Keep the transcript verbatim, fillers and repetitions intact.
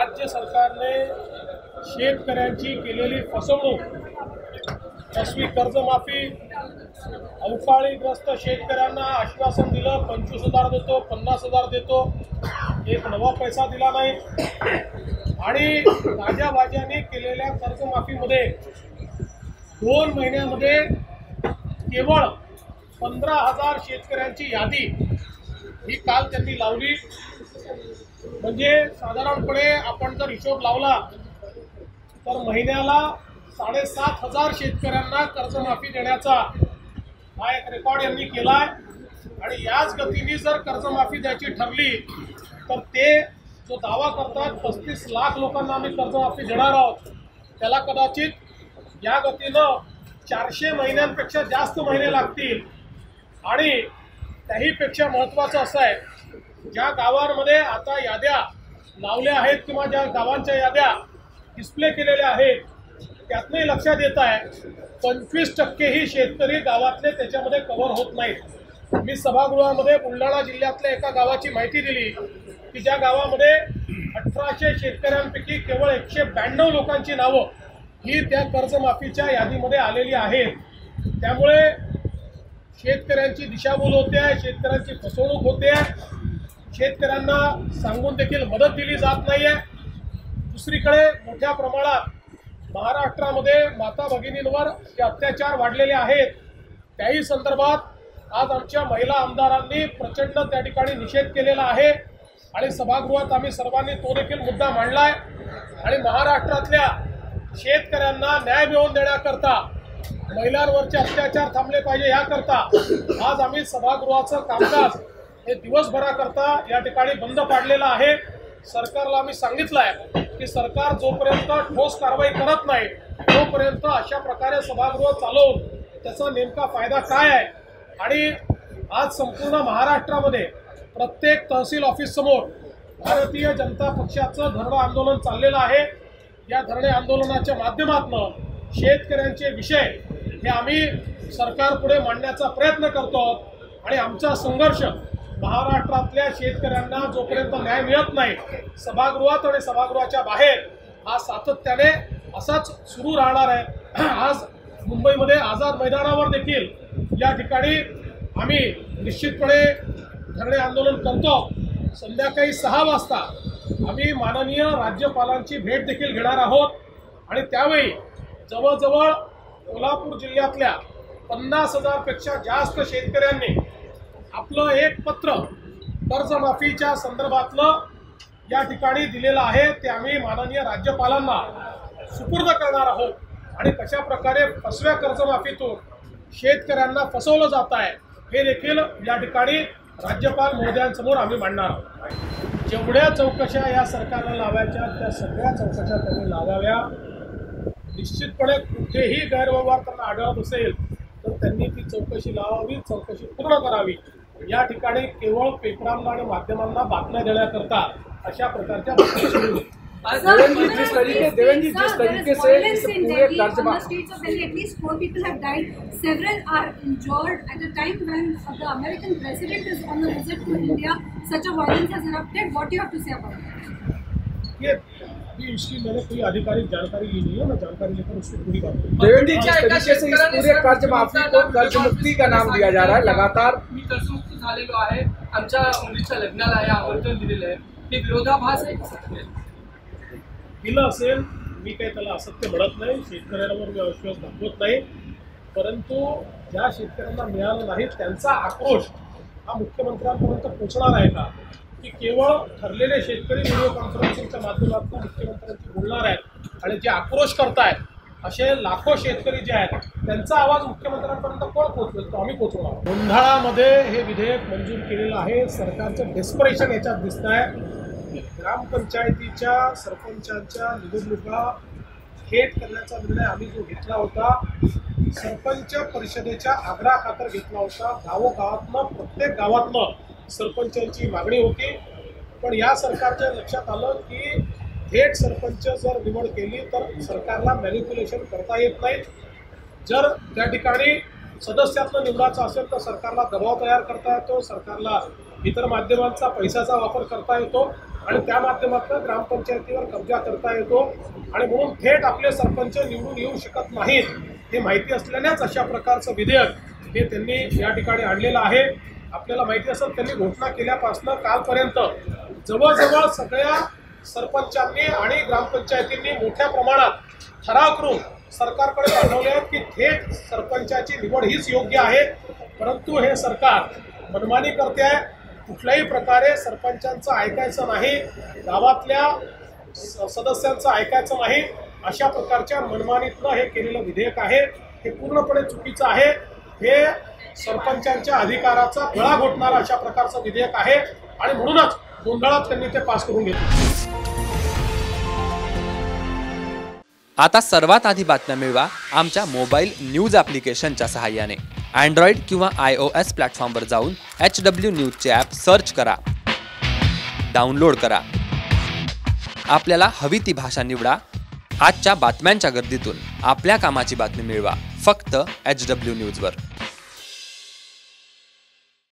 राज्य सरकारने शेतकऱ्यांची केलेली फसवणूक, फसवी कर्जमाफी, अवकाळीग्रस्त शेतकऱ्यांना आश्वासन दिलं पंचवीस हजार देतो, पन्नास हजार देतो, एक नवा पैसा दिला नाही आणि गाजावाजाने केलेल्या कर्जमाफीमध्ये दोन महिन्यामध्ये केवळ पंधरा हजार शेतकऱ्यांची यादी ही काल त्यांनी लावली। म्हणजे साधारणपणे आपण जर हिशोब लावला तर महिन्याला साडेसात हजार शेतकऱ्यांना कर्जमाफी देण्याचा हा एक रेकॉर्ड यांनी केला आहे। आणि याच गतीने जर कर्जमाफी द्यायची ठरली तर ते जो दावा करतात पस्तीस लाख लोकांना आम्ही कर्जमाफी देणार आहोत त्याला कदाचित या गतीनं चारशे महिन्यांपेक्षा जास्त महिने लागतील। आणि त्याहीपेक्षा महत्त्वाचं असं आहे, ज्या गावांमध्ये आता याद्या लावल्या आहेत किंवा ज्या गावांच्या याद्या डिस्प्ले केलेल्या आहेत त्यातनंही लक्षात येत आहे पंचवीस टक्के ही शेतकरी गावातले त्याच्यामध्ये कव्हर होत नाहीत। मी सभागृहामध्ये बुलढाणा जिल्ह्यातल्या एका गावाची माहिती दिली की ज्या गावामध्ये अठराशे शेतकऱ्यांपैकी केवळ एकशे ब्याण्णव लोकांची नावं ही त्या कर्जमाफीच्या यादीमध्ये आलेली आहेत। त्यामुळे शेतकऱ्यांची दिशाभूल होते आहे, शेतकऱ्यांची फसवणूक होते आहे, शेतकऱ्यांना सांगून देखील मदत दिली जात नाही आहे। दुसरीकडे मोठ्या प्रमाणात महाराष्ट्रामध्ये माता भगिनींवर जे अत्याचार वाढलेले आहेत त्याही संदर्भात आज आमच्या महिला आमदारांनी प्रचंड त्या ठिकाणी निषेध केलेला आहे आणि सभागृहात आम्ही सर्वांनी तो देखील मुद्दा मांडला आहे। आणि महाराष्ट्रातल्या शेतकऱ्यांना न्याय मिळवून देण्याकरता, महिलांवरचे अत्याचार थांबले पाहिजे याकरता आज आम्ही सभागृहाचं कामकाज हे दिवसभराकरता या ठिकाणी बंद पाडलेलं आहे। सरकारला आम्ही सांगितलं आहे की सरकार जोपर्यंत ठोस कारवाई करत नाही तोपर्यंत अशा प्रकारे सभागृह चालवून त्याचा नेमका फायदा काय आहे। आणि आज संपूर्ण महाराष्ट्रामध्ये प्रत्येक तहसील ऑफिस समोर भारतीय जनता पक्षाचं धरणं आंदोलन चाललेलं आहे। या धरणे आंदोलनाच्या माध्यमातून शेतकऱ्यांचे विषय हे आम्ही सरकारपुढे मांडण्याचा प्रयत्न करतो आणि आमचा संघर्ष महाराष्ट्रातल्या शेतकऱ्यांना जोपर्यंत न्याय मिळत नाही सभागृहात आणि सभागृहाच्या बाहेर हा सातत्याने असाच सुरू राहणार आहे। आज मुंबईमध्ये आझाद मैदानावर देखील या ठिकाणी आम्ही निश्चितपणे धरणे आंदोलन करतो। संध्याकाळी सहा वाजता आम्ही माननीय राज्यपालांची भेट देखील घेणार आहोत आणि त्यावेळी जवळजवळ कोल्हापूर जिल्ह्यातल्या पन्नास हजारपेक्षा जास्त शेतकऱ्यांनी आपलं एक पत्र कर्जमाफीच्या संदर्भातलं या ठिकाणी दिलेलं आहे ते आम्ही माननीय राज्यपालांना सुपूर्द करणार आहोत। आणि कशा प्रकारे फसव्या कर्जमाफीतून शेतकऱ्यांना फसवलं जात आहे हे देखील या ठिकाणी राज्यपाल महोदयांसमोर आम्ही मांडणार आहोत। जेवढ्या चौकशा या सरकारला लावायच्या त्या सगळ्या चौकशा त्यांनी लावाव्या। निश्चितपणे कुठेही गैरव्यवहार त्यांना आढळत असेल तर त्यांनी ती चौकशी लावावी, चौकशी पूर्ण करावी। या ठिकाणी केवळ पेपरांना आणि माध्यमांना बातम्या देण्याकरता अशा प्रकारच्या बातम्या सुरू होतात। देवेंद्र जी जिस तरीके देवेंद्र जी जिस तरीके से इस पूरे कर्ज on the streets of Delhi, at least four people have died, several are injured at a time when the American president is on a visit to India. Such a violence has erupted. What do you have to say about that? ये भी इसकी मैंने कोई आधिकारिक जानकारी ली नहीं है, मैं जानकारी लेकर उसको पूरी बात करूंगा। देवेंद्र जी जिस तरीके से इस पूरे कर्ज माफी को कर्ज मुक्ती का नाम दिया जा रहा है लगातार मी कर्जमुक्त झालेलो आहे, आमच्या मुलीच्या लग्नाला आहे आमंत्रण दिलेलं आहे, हे विरोधाभास आहे। दिलं असेल, मी काही त्याला असत्य म्हणत नाही, शेतकऱ्यांवर मी अविश्वास दाखवत नाही, परंतु ज्या शेतकऱ्यांना मिळालं नाही त्यांचा आक्रोश हा मुख्यमंत्र्यांपर्यंत पोहोचणार आहे का की केवळ ठरलेले शेतकरी व्हिडिओ कॉन्फरन्सिंगच्या माध्यमातून मुख्यमंत्र्यांशी बोलणार आहेत आणि जे आक्रोश करतायत असे लाखो शेतकरी जे आहेत त्यांचा आवाज मुख्यमंत्र्यांपर्यंत कोण पोहोचवेल तो आम्ही पोहोचवणार आहोत। गोंधळामध्ये हे विधेयक मंजूर केलेलं आहे, सरकारचं डेस्परेशन याच्यात दिसत आहे। ग्रामपंचायतीच्या सरपंचांच्या निवडणुका थेट करण्याचा निर्णय आम्ही जो घेतला होता सरपंच परिषदेच्या आग्रहाखातर घेतला होता। गावोगावातनं प्रत्येक गावातनं सरपंचांची मागणी होती, पण या सरकारच्या लक्षात आलं की थेट सरपंच जर निवड केली तर सरकारला मॅनिप्युलेशन करता येत नाही। जर त्या ठिकाणी सदस्यातनं निवडायचं असेल तर सरकारला दबाव तयार करता येतो, सरकारला इतर माध्यमांचा पैशाचा वापर करता येतो आणि त्या माध्यमातून ग्रामपंचायतीवर कब्जा करता येतो आणि म्हणून थेट आपले सरपंच निवडून येऊ शकत नाहीत हे माहिती असल्यानेच अशा प्रकारचं विधेयक हे त्यांनी या ठिकाणी आणलेलं आहे. आपल्याला माहिती असेल त्यांनी घोषणा केल्यापासून कालपर्यंत जवळजवळ सगळ्या सरपंचांनी आणि ग्रामपंचायतींनी मोठ्या प्रमाणात ठराव करून सरकारकडे पाठवले आहेत की थेट सरपंचाची निवड हीच योग्य आहे. परंतु हे सरकार मनमानी करते आहे. कुठल्याही प्रकारे सरपंचांचं ऐकायचं नाही, गावातल्या सदस्यांचं ऐकायचं नाही, अशा प्रकारच्या मनमानीतनं हे केलेलं विधेयक आहे. हे पूर्णपणे चुकीचं आहे. हे सरपंचांच्या अधिकाराचा गळा घोटणारा अशा प्रकारचं विधेयक आहे आणि म्हणूनच गोंधळात त्यांनी ते पास करून घेतले. आता सर्वात आधी बातम्या मिळवा आमच्या मोबाईल न्यूज ॲप्लिकेशनच्या सहाय्याने. अँड्रॉइड किंवा आय ओ एस प्लॅटफॉर्मवर जाऊन एच डब्ल्यू न्यूजचे ॲप सर्च करा, डाउनलोड करा. आपल्याला हवी ती भाषा निवडा. आजच्या बातम्यांच्या गर्दीतून आपल्या कामाची बातमी मिळवा फक्त एच डब्ल्यू न्यूजवर.